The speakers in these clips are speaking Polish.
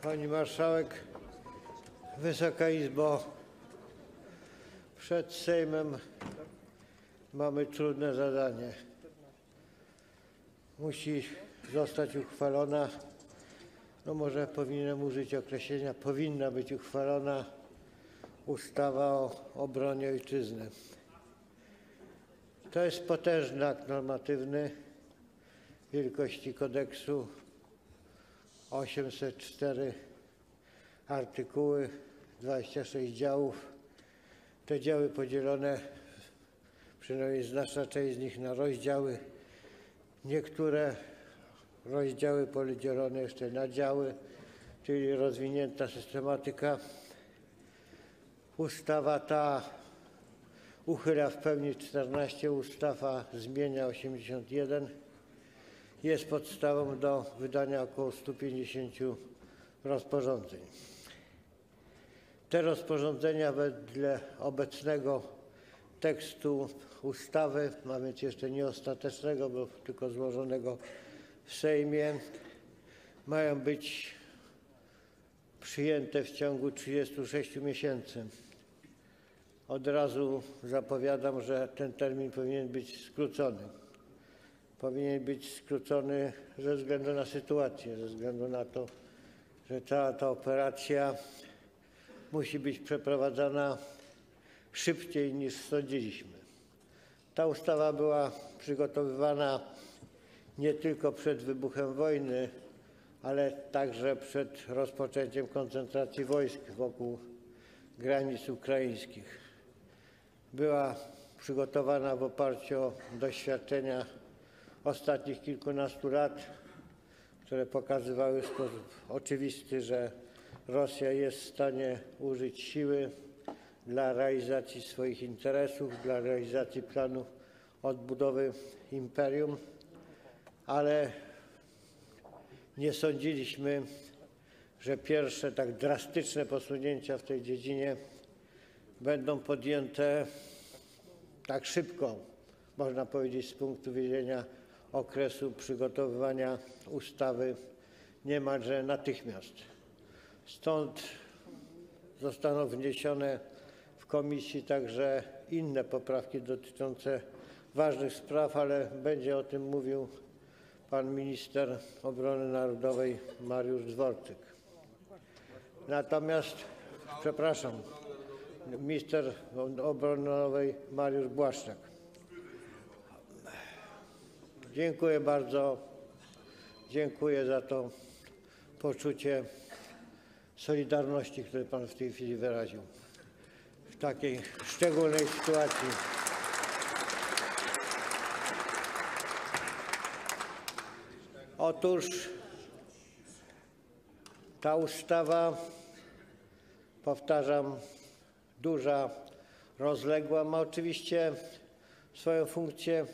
Pani Marszałek, Wysoka Izbo, przed Sejmem mamy trudne zadanie. Musi zostać uchwalona, może powinienem użyć określenia, powinna być uchwalona ustawa o obronie Ojczyzny. To jest potężny akt normatywny wielkości kodeksu, 804 artykuły, 26 działów. Te działy podzielone, przynajmniej znaczna część z nich, na rozdziały. Niektóre rozdziały podzielone jeszcze na działy, czyli rozwinięta systematyka. Ustawa ta uchyla w pełni 14 ustaw, a zmienia 81. Jest podstawą do wydania około 150 rozporządzeń. Te rozporządzenia wedle obecnego tekstu ustawy, a więc jeszcze nie ostatecznego, bo tylko złożonego w Sejmie, mają być przyjęte w ciągu 36 miesięcy. Od razu zapowiadam, że ten termin powinien być skrócony. Powinien być skrócony ze względu na sytuację, ze względu na to, że cała ta operacja musi być przeprowadzana szybciej niż sądziliśmy. Ta ustawa była przygotowywana nie tylko przed wybuchem wojny, ale także przed rozpoczęciem koncentracji wojsk wokół granic ukraińskich. Była przygotowana w oparciu o doświadczenia ostatnich kilkunastu lat, które pokazywały w sposób oczywisty, że Rosja jest w stanie użyć siły dla realizacji swoich interesów, dla realizacji planu odbudowy imperium, ale nie sądziliśmy, że pierwsze tak drastyczne posunięcia w tej dziedzinie będą podjęte tak szybko, można powiedzieć, z punktu widzenia okresu przygotowywania ustawy niemalże natychmiast. Stąd zostaną wniesione w komisji także inne poprawki dotyczące ważnych spraw, ale będzie o tym mówił pan minister obrony narodowej Mariusz Dworczyk. Natomiast, minister obrony narodowej Mariusz Błaszczak. Dziękuję bardzo. Dziękuję za to poczucie solidarności, które pan w tej chwili wyraził w takiej szczególnej sytuacji. Otóż ta ustawa, powtarzam, duża, rozległa, ma oczywiście swoją funkcję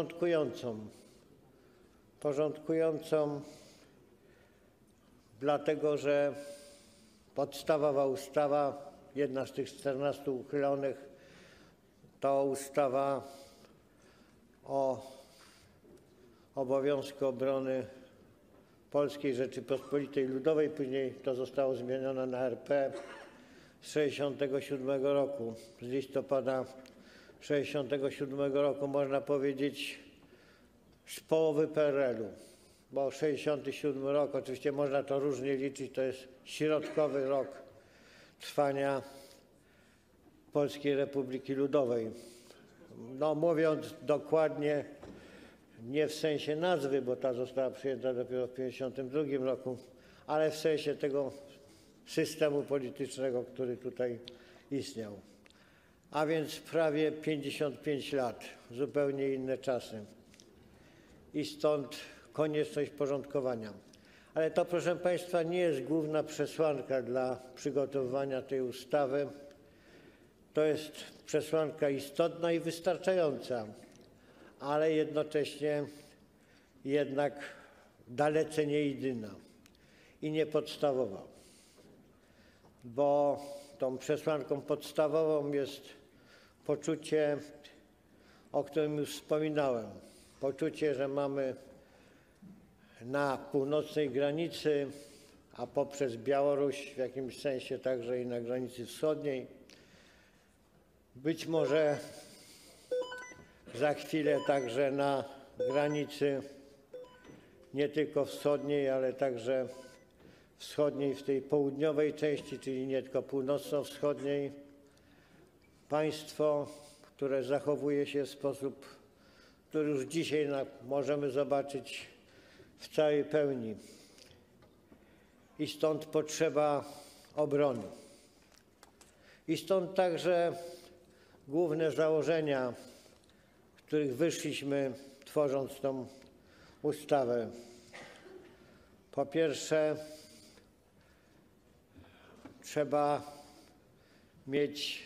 porządkującą, dlatego że podstawowa ustawa, jedna z tych 14 uchylonych, to ustawa o obowiązku obrony Polskiej Rzeczypospolitej Ludowej, później to zostało zmienione na RP z 1967 roku, z listopada 1967 roku, można powiedzieć z połowy PRL-u, bo 1967 rok, oczywiście można to różnie liczyć, to jest środkowy rok trwania Polskiej Republiki Ludowej. Mówiąc dokładnie, nie w sensie nazwy, bo ta została przyjęta dopiero w 1952 roku, ale w sensie tego systemu politycznego, który tutaj istniał. A więc prawie 55 lat, zupełnie inne czasy. I stąd konieczność porządkowania. Ale to, proszę państwa, nie jest główna przesłanka dla przygotowywania tej ustawy. To jest przesłanka istotna i wystarczająca, ale jednocześnie jednak dalece nie jedyna i nie podstawowa, bo tą przesłanką podstawową jest poczucie, o którym już wspominałem, poczucie, że mamy na północnej granicy a poprzez Białoruś w jakimś sensie także i na granicy wschodniej. Być może za chwilę także na granicy nie tylko wschodniej, ale także wschodniej w tej południowej części, czyli nie tylko północno-wschodniej. Państwo, które zachowuje się w sposób, który już dzisiaj możemy zobaczyć w całej pełni. I stąd potrzeba obrony. I stąd także główne założenia, z których wyszliśmy, tworząc tą ustawę. Po pierwsze, trzeba mieć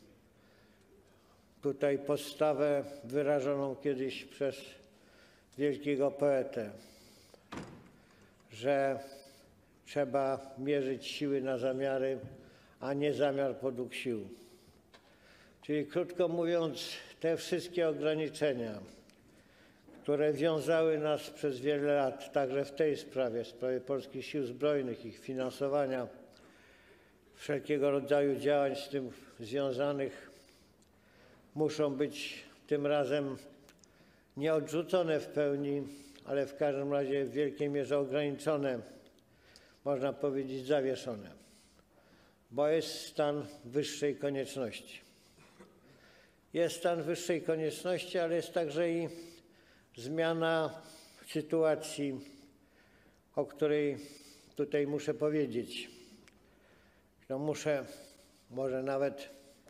tutaj postawę wyrażoną kiedyś przez wielkiego poetę, że trzeba mierzyć siły na zamiary, a nie zamiar podług sił. Czyli krótko mówiąc, te wszystkie ograniczenia, które wiązały nas przez wiele lat, także w tej sprawie, w sprawie polskich sił zbrojnych, ich finansowania, wszelkiego rodzaju działań z tym związanych, muszą być tym razem nie odrzucone w pełni, ale w każdym razie w wielkiej mierze ograniczone, można powiedzieć zawieszone, bo jest stan wyższej konieczności. Jest stan wyższej konieczności, ale jest także i zmiana sytuacji, o której tutaj muszę powiedzieć. Muszę może nawet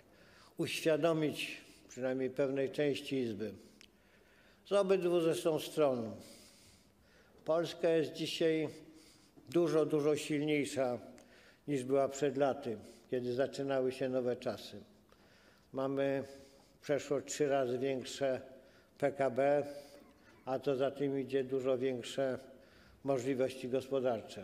uświadomić przynajmniej pewnej części Izby. Z obydwu zresztą stron. Polska jest dzisiaj dużo silniejsza niż była przed laty, kiedy zaczynały się nowe czasy. Mamy przeszło 3 razy większe PKB, a co za tym idzie dużo większe możliwości gospodarcze.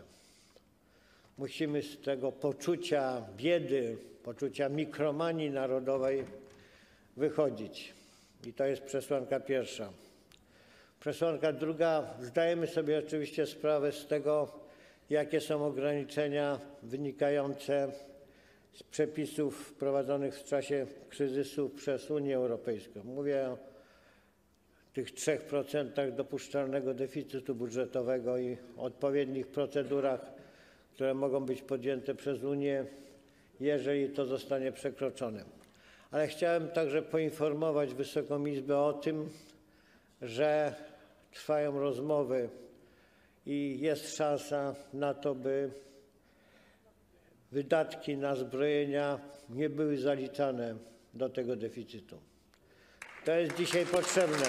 Musimy z tego poczucia biedy, poczucia mikromanii narodowej wychodzić. I to jest przesłanka pierwsza. Przesłanka druga. Zdajemy sobie oczywiście sprawę z tego, jakie są ograniczenia wynikające z przepisów wprowadzonych w czasie kryzysu przez Unię Europejską. Mówię o tych 3% dopuszczalnego deficytu budżetowego i odpowiednich procedurach, które mogą być podjęte przez Unię, jeżeli to zostanie przekroczone. Ale chciałem także poinformować Wysoką Izbę o tym, że trwają rozmowy i jest szansa na to, by wydatki na zbrojenia nie były zaliczane do tego deficytu. To jest dzisiaj potrzebne.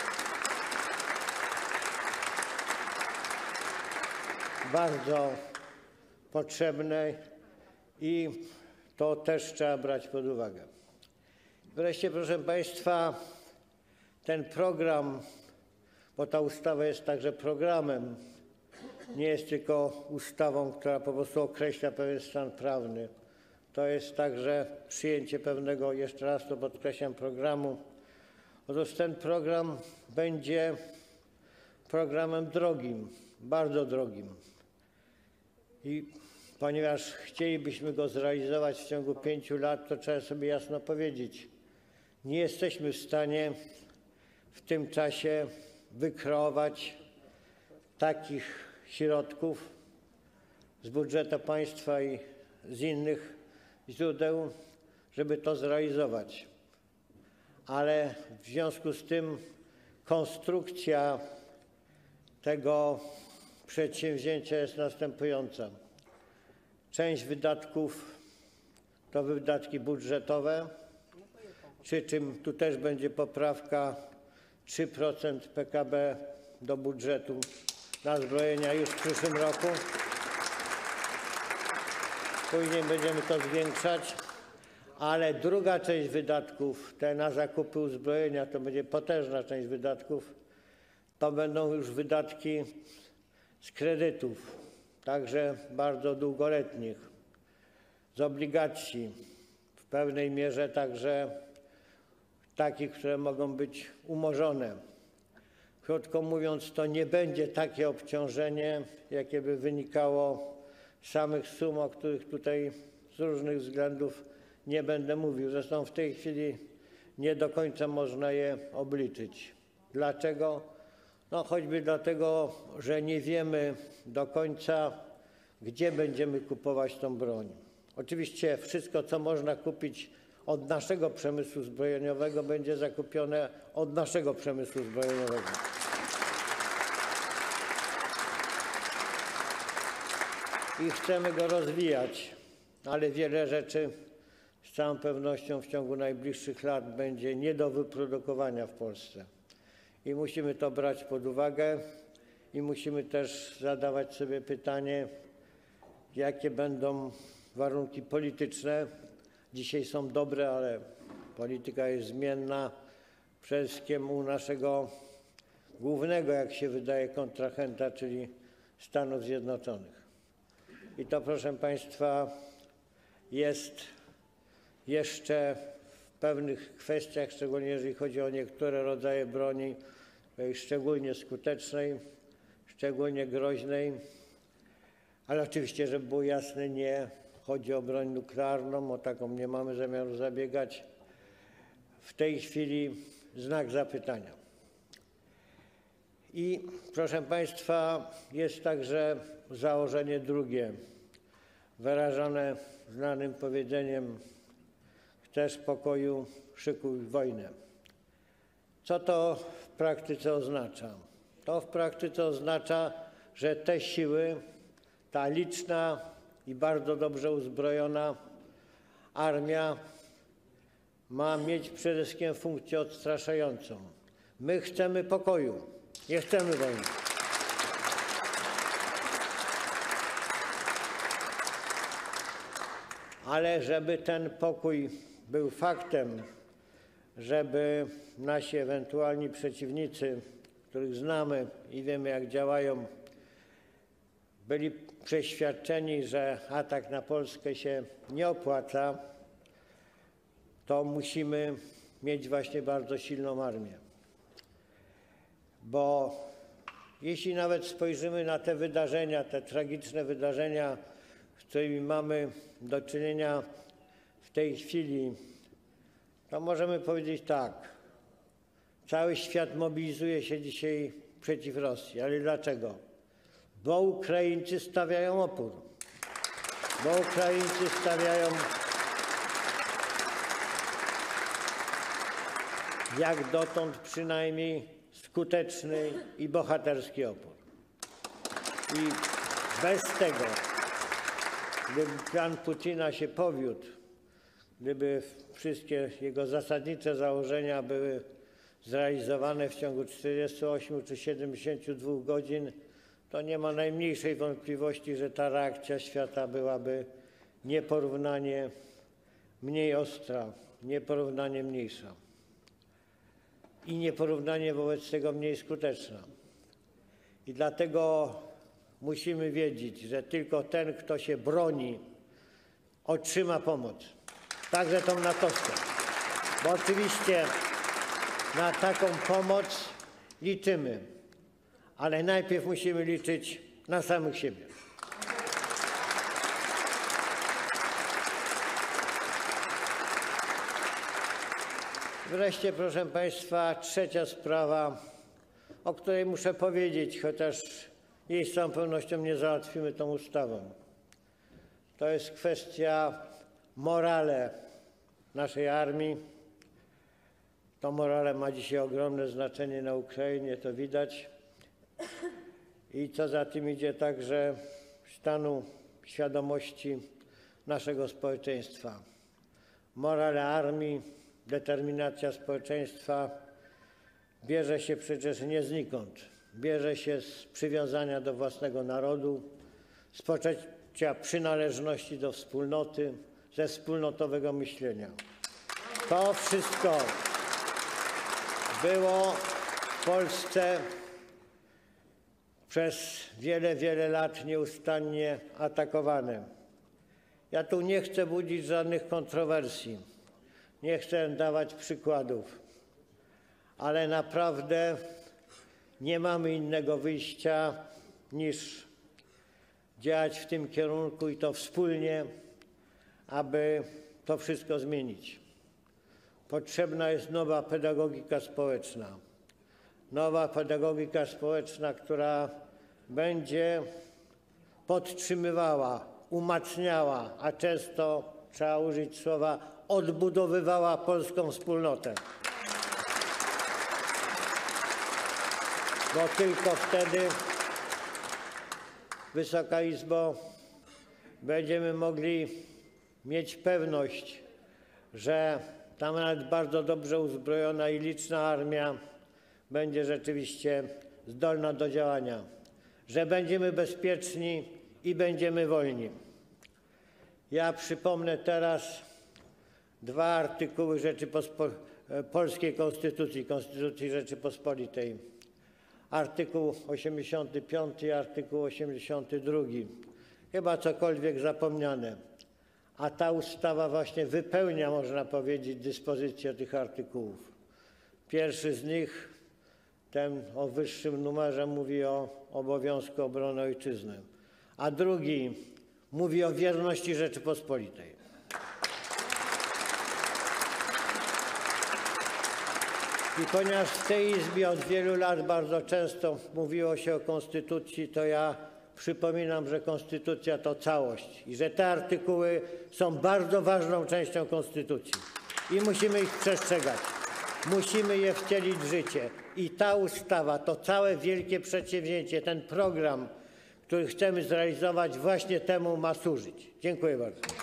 Bardzo potrzebne i to też trzeba brać pod uwagę. Wreszcie, proszę Państwa, ten program, bo ta ustawa jest także programem, nie jest tylko ustawą, która po prostu określa pewien stan prawny. To jest także przyjęcie pewnego, jeszcze raz to podkreślam, programu. Otóż ten program będzie programem drogim, bardzo drogim. I ponieważ chcielibyśmy go zrealizować w ciągu 5 lat, to trzeba sobie jasno powiedzieć, nie jesteśmy w stanie w tym czasie wykreować takich środków z budżetu państwa i z innych źródeł, żeby to zrealizować. Ale w związku z tym konstrukcja tego przedsięwzięcia jest następująca. Część wydatków to wydatki budżetowe, przy czym tu też będzie poprawka 3% PKB do budżetu na zbrojenia już w przyszłym roku. Później będziemy to zwiększać, ale druga część wydatków, te na zakupy uzbrojenia, to będzie potężna część wydatków, to będą już wydatki z kredytów, także bardzo długoletnich, z obligacji, w pewnej mierze także takich, które mogą być umorzone. Krótko mówiąc, to nie będzie takie obciążenie, jakie by wynikało samych sum, o których tutaj z różnych względów nie będę mówił. Zresztą w tej chwili nie do końca można je obliczyć. Dlaczego? No choćby dlatego, że nie wiemy do końca, gdzie będziemy kupować tą broń. Oczywiście wszystko, co można kupić od naszego przemysłu zbrojeniowego, będzie zakupione od naszego przemysłu zbrojeniowego. I chcemy go rozwijać, ale wiele rzeczy z całą pewnością w ciągu najbliższych lat będzie nie do wyprodukowania w Polsce. I musimy to brać pod uwagę i musimy też zadawać sobie pytanie, jakie będą warunki polityczne. Dzisiaj są dobre, ale polityka jest zmienna. Przede wszystkim u naszego głównego, jak się wydaje, kontrahenta, czyli Stanów Zjednoczonych. I to, proszę Państwa, jest jeszcze w pewnych kwestiach, szczególnie jeżeli chodzi o niektóre rodzaje broni, szczególnie skutecznej, szczególnie groźnej, ale oczywiście, żeby było jasne, nie chodzi o broń nuklearną, o taką nie mamy zamiaru zabiegać. W tej chwili znak zapytania. I proszę Państwa, jest także założenie drugie, wyrażone znanym powiedzeniem: chcesz pokoju, szykuj wojnę. Co to w praktyce oznacza? To w praktyce oznacza, że te siły, ta liczna i bardzo dobrze uzbrojona armia ma mieć przede wszystkim funkcję odstraszającą. My chcemy pokoju, nie chcemy wojny. Ale żeby ten pokój był faktem, żeby nasi ewentualni przeciwnicy, których znamy i wiemy, jak działają, byli przeświadczeni, że atak na Polskę się nie opłaca, to musimy mieć właśnie bardzo silną armię. Bo jeśli nawet spojrzymy na te wydarzenia, te tragiczne wydarzenia, z którymi mamy do czynienia w tej chwili, to możemy powiedzieć tak: cały świat mobilizuje się dzisiaj przeciw Rosji. Ale dlaczego? Bo Ukraińcy stawiają opór. Bo Ukraińcy stawiają jak dotąd przynajmniej skuteczny i bohaterski opór. I bez tego, gdyby plan Putina się powiódł, gdyby wszystkie jego zasadnicze założenia były zrealizowane w ciągu 48 czy 72 godzin, to nie ma najmniejszej wątpliwości, że ta reakcja świata byłaby nieporównanie mniej ostra, nieporównanie mniejsza i nieporównanie wobec tego mniej skuteczna. I dlatego musimy wiedzieć, że tylko ten, kto się broni, otrzyma pomoc, także tą natowską. Bo oczywiście na taką pomoc liczymy, ale najpierw musimy liczyć na samych siebie. Wreszcie, proszę Państwa, trzecia sprawa, o której muszę powiedzieć, chociaż jej z całą pewnością nie załatwimy tą ustawą. To jest kwestia morale naszej armii. To morale ma dzisiaj ogromne znaczenie na Ukrainie, to widać. I co za tym idzie, także stanu świadomości naszego społeczeństwa. Morale armii, determinacja społeczeństwa bierze się przecież nie znikąd. Bierze się z przywiązania do własnego narodu, z poczucia przynależności do wspólnoty, ze wspólnotowego myślenia. To wszystko było w Polsce przez wiele, wiele lat nieustannie atakowane. Ja tu nie chcę budzić żadnych kontrowersji, nie chcę dawać przykładów, ale naprawdę nie mamy innego wyjścia niż działać w tym kierunku i to wspólnie, aby to wszystko zmienić. Potrzebna jest nowa pedagogika społeczna. Nowa pedagogika społeczna, która będzie podtrzymywała, umacniała, a często trzeba użyć słowa odbudowywała polską wspólnotę. Bo tylko wtedy, Wysoka Izbo, będziemy mogli mieć pewność, że ta nawet bardzo dobrze uzbrojona i liczna armia będzie rzeczywiście zdolna do działania, że będziemy bezpieczni i będziemy wolni. Ja przypomnę teraz dwa artykuły polskiej Konstytucji, Konstytucji Rzeczypospolitej. Artykuł 85 i artykuł 82. Chyba cokolwiek zapomniane. A ta ustawa właśnie wypełnia, można powiedzieć, dyspozycję tych artykułów. Pierwszy z nich, ten o wyższym numerze, mówi o obowiązku obrony ojczyzny, a drugi mówi o wierności Rzeczypospolitej. I ponieważ w tej Izbie od wielu lat bardzo często mówiło się o Konstytucji, to ja przypominam, że Konstytucja to całość i że te artykuły są bardzo ważną częścią Konstytucji i musimy ich przestrzegać. Musimy je wcielić w życie. I ta ustawa, to całe wielkie przedsięwzięcie, ten program, który chcemy zrealizować, właśnie temu ma służyć. Dziękuję bardzo.